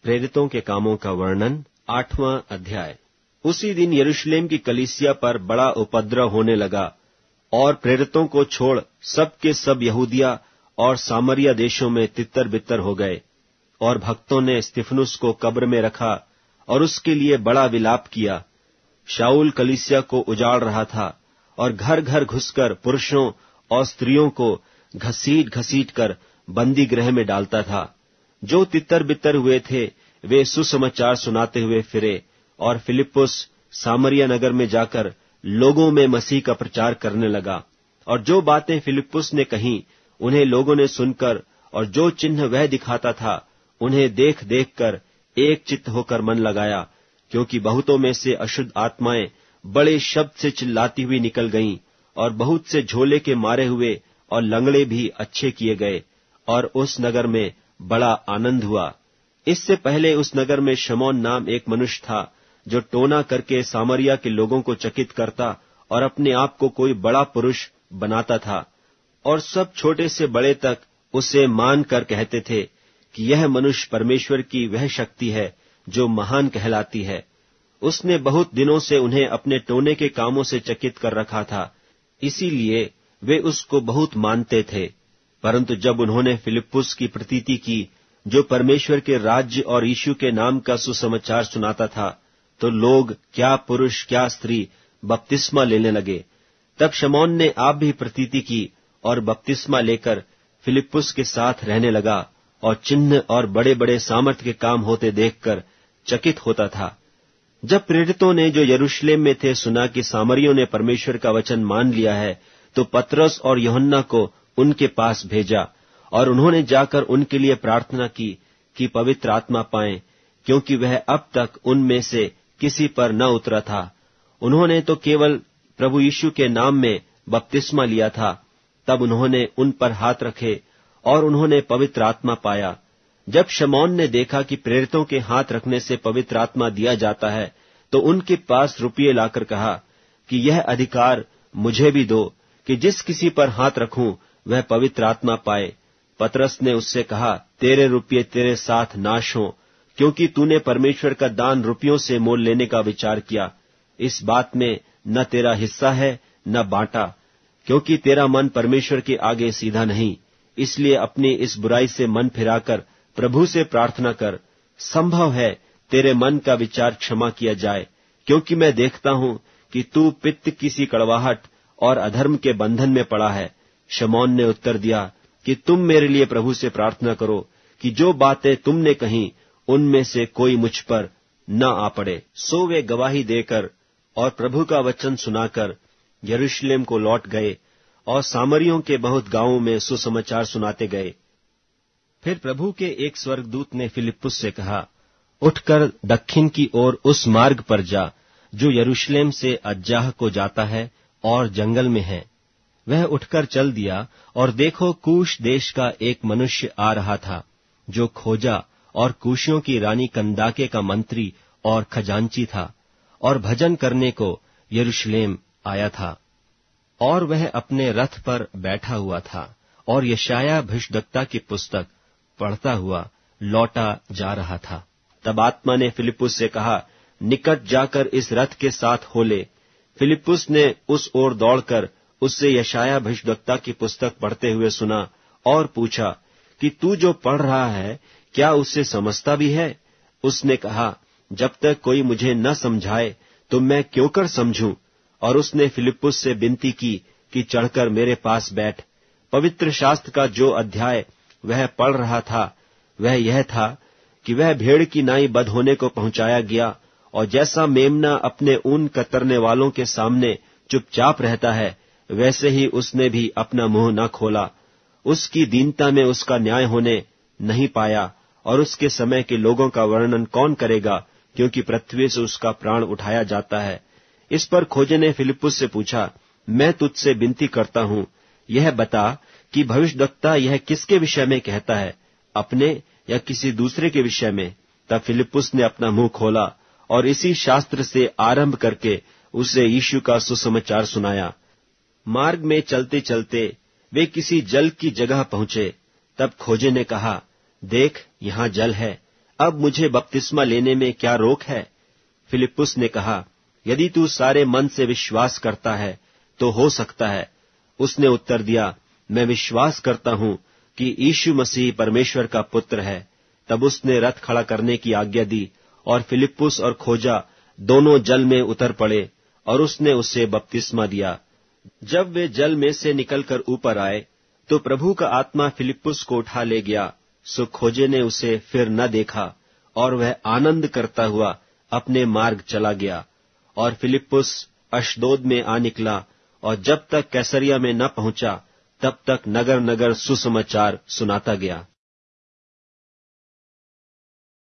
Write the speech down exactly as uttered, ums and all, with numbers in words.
प्रेरितों के कामों का वर्णन, आठवां अध्याय। उसी दिन यरूशलेम की कलीसिया पर बड़ा उपद्रव होने लगा और प्रेरितों को छोड़ सब के सब यहूदिया और सामरिया देशों में तितर बितर हो गए। और भक्तों ने स्तिफनुस को कब्र में रखा और उसके लिए बड़ा विलाप किया। शाऊल कलीसिया को उजाड़ रहा था और घर घर घुसकर पुरुषों और स्त्रियों को घसीट घसीट कर बंदी गृह में डालता था। जो तितर बितर हुए थे वे सुसमाचार सुनाते हुए फिरे और फिलिप्पुस सामरिया नगर में जाकर लोगों में मसीह का प्रचार करने लगा। और जो बातें फिलिप्पुस ने कहीं उन्हें लोगों ने सुनकर, और जो चिन्ह वह दिखाता था उन्हें देख देख कर एक चित्त होकर मन लगाया, क्योंकि बहुतों में से अशुद्ध आत्माएं बड़े शब्द से चिल्लाती हुई निकल गईं, और बहुत से झोले के मारे हुए और लंगड़े भी अच्छे किए गए, और उस नगर में बड़ा आनंद हुआ। इससे पहले उस नगर में शमौन नाम एक मनुष्य था, जो टोना करके सामरिया के लोगों को चकित करता और अपने आप को कोई बड़ा पुरुष बनाता था। और सब छोटे से बड़े तक उसे मान कर कहते थे कि यह मनुष्य परमेश्वर की वह शक्ति है जो महान कहलाती है। उसने बहुत दिनों से उन्हें अपने टोने के कामों से चकित कर रखा था, इसीलिए वे उसको बहुत मानते थे। परंतु जब उन्होंने फिलिप्पुस की प्रतीति की, जो परमेश्वर के राज्य और यीशु के नाम का सुसमाचार सुनाता था, तो लोग क्या पुरुष क्या स्त्री बपतिस्मा लेने लगे। तब शमौन ने आप भी प्रतीति की और बपतिस्मा लेकर फिलिप्पुस के साथ रहने लगा, और चिन्ह और बड़े बड़े सामर्थ के काम होते देखकर चकित होता था। जब प्रेरितों ने जो यरूशलेम में थे सुना कि सामरियों ने परमेश्वर का वचन मान लिया है, तो पतरस और यूहन्ना को उनके पास भेजा, और उन्होंने जाकर उनके लिए प्रार्थना की कि पवित्र आत्मा पाएं, क्योंकि वह अब तक उनमें से किसी पर न उतरा था। उन्होंने तो केवल प्रभु यीशु के नाम में बपतिस्मा लिया था। तब उन्होंने उन पर हाथ रखे और उन्होंने पवित्र आत्मा पाया। जब शमौन ने देखा कि प्रेरितों के हाथ रखने से पवित्र आत्मा दिया जाता है, तो उनके पास रुपये लाकर कहा कि यह अधिकार मुझे भी दो कि जिस किसी पर हाथ रखूं वह पवित्र आत्मा पाए। पतरस ने उससे कहा, तेरे रुपये तेरे साथ नाश हों, क्योंकि तूने परमेश्वर का दान रुपयों से मोल लेने का विचार किया। इस बात में न तेरा हिस्सा है न बांटा, क्योंकि तेरा मन परमेश्वर के आगे सीधा नहीं। इसलिए अपनी इस बुराई से मन फिराकर प्रभु से प्रार्थना कर, संभव है तेरे मन का विचार क्षमा किया जाए, क्योंकि मैं देखता हूं कि तू पित्त की सी कड़वाहट और अधर्म के बंधन में पड़ा है। शमौन ने उत्तर दिया कि तुम मेरे लिए प्रभु से प्रार्थना करो कि जो बातें तुमने कहीं उनमें से कोई मुझ पर न आ पड़े। सो वे गवाही देकर और प्रभु का वचन सुनाकर यरूशलेम को लौट गए और सामरियों के बहुत गांवों में सुसमाचार सुनाते गए। फिर प्रभु के एक स्वर्गदूत ने फिलिप्पुस से कहा, उठकर दक्षिण की ओर उस मार्ग पर जा जो यरूशलेम से अज्जाह को जाता है और जंगल में है। वह उठकर चल दिया, और देखो कूश देश का एक मनुष्य आ रहा था, जो खोजा और कूशियों की रानी कंदाके का मंत्री और खजांची था, और भजन करने को यरूशलेम आया था। और वह अपने रथ पर बैठा हुआ था और यशायाह भविष्यद्वक्ता की पुस्तक पढ़ता हुआ लौटा जा रहा था। तब आत्मा ने फिलिप्पुस से कहा, निकट जाकर इस रथ के साथ हो ले। फिलिप्पुस ने उस ओर दौड़कर उससे यशायाह भविष्यद्वक्ता की पुस्तक पढ़ते हुए सुना और पूछा कि तू जो पढ़ रहा है क्या उससे समझता भी है? उसने कहा, जब तक कोई मुझे न समझाए तो मैं क्यों कर समझूं? और उसने फिलिप्पुस से विनती की कि चढ़कर मेरे पास बैठ। पवित्र शास्त्र का जो अध्याय वह पढ़ रहा था वह यह था कि वह भेड़ की नाई बध होने को पहुंचाया गया, और जैसा मेमना अपने ऊन कतरने वालों के सामने चुपचाप रहता है, वैसे ही उसने भी अपना मुंह न खोला। उसकी दीनता में उसका न्याय होने नहीं पाया, और उसके समय के लोगों का वर्णन कौन करेगा, क्योंकि पृथ्वी से उसका प्राण उठाया जाता है। इस पर खोजे ने फिलिप्पुस से पूछा, मैं तुझसे विनती करता हूं, यह बता कि भविष्यद्वक्ता यह किसके विषय में कहता है, अपने या किसी दूसरे के विषय में? तब फिलिप्पुस ने अपना मुंह खोला और इसी शास्त्र से आरंभ करके उसे यीशु का सुसमाचार सुनाया। मार्ग में चलते चलते वे किसी जल की जगह पहुंचे। तब खोजे ने कहा, देख यहाँ जल है, अब मुझे बपतिस्मा लेने में क्या रोक है? फिलिप्पुस ने कहा, यदि तू सारे मन से विश्वास करता है तो हो सकता है। उसने उत्तर दिया, मैं विश्वास करता हूं कि यीशु मसीह परमेश्वर का पुत्र है। तब उसने रथ खड़ा करने की आज्ञा दी और फिलिप्पुस और खोजा दोनों जल में उतर पड़े और उसने उसे बपतिस्मा दिया। जब वे जल में से निकलकर ऊपर आए तो प्रभु का आत्मा फिलिप्पुस को उठा ले गया। सो खोजे ने उसे फिर न देखा और वह आनंद करता हुआ अपने मार्ग चला गया। और फिलिप्पुस अशदोद में आ निकला और जब तक कैसरिया में न पहुंचा तब तक नगर नगर सुसमाचार सुनाता गया।